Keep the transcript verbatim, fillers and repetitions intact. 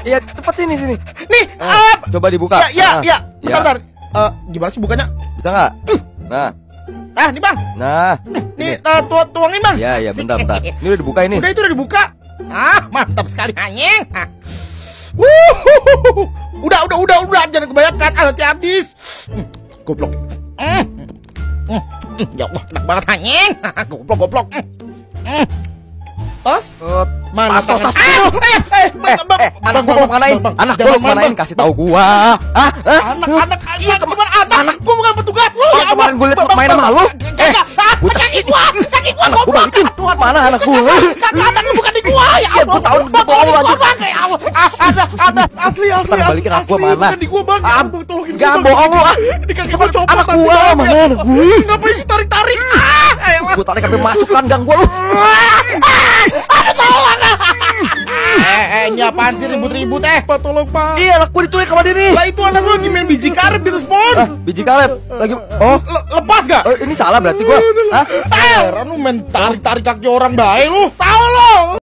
Iya, cepat sini sini. Nih, Ah, up. coba dibuka. Ya, ya, Ah, ya. Bentar, ya. bentar. Eh, gimana sih bukanya? Bisa nggak? Nah, Ah, nih bang. nah. Nih, uh, tu tuangin bang. Ya, ya, bentar, bentar. Ini udah dibuka ini. Udah itu udah dibuka. Ah, mantap sekali anjing. Ah. Wuhuhuhu. Udah, udah, udah, udah. Jangan kebanyakan. Ah, nanti habis. Hmm, goblok. Hmm. Hmm. Hmm. Ya Allah, enak banget anjing. Goblok, goblok. Hmm. Hmm. Tos? Tot. Mana Tas, tas, tas. Ah, eh, eh, Eh, bang, bang, eh, anak bang, gua bang, mau kemanain? bang, bang. Anak Jangan gua mau main, kemanain? bang. Kasih tahu gua. Ah, ah, Anak, anak, iya gimana anak? Anak gua bukan petugas lu. Oh, kemarin gua liat lu main sama lu. Eh, gua kaki gua, kaki gua Anak gua goblok. balikin. Mana anak gua? Kaki anak lu bukan di gua. Ya Iya, gua tahu, gua bohong aja. Ya Allah. Ah, ada, ada. Asli, asli, Bang, asli. balikin anak gua asli. mana? Bukan di gua, Bang. Ya Ah, ampun, tolongin nggak, gua, Bang. bohong lu, ah. Di kaki gua copot. Anak nanti, gua, Bang. mana anak gua? Ngapain sih tarik-tarik? Ah, ya Allah. Gua tarik sampai masuk kandang gua lu. Ada tolong. Eh, eh, ini apaan sih ribut-ribut eh? Pak, tolong, Pak. Iya, anak gua diculik sama dia nih. Lah itu anak lu lagi main biji karet di Ah, respon. biji karet lagi. Oh, Le- lepas gak? oh, ini salah berarti gua. Hah? Eh, Heran lu main tarik-tarik kaki orang baik lu. Tahu lu.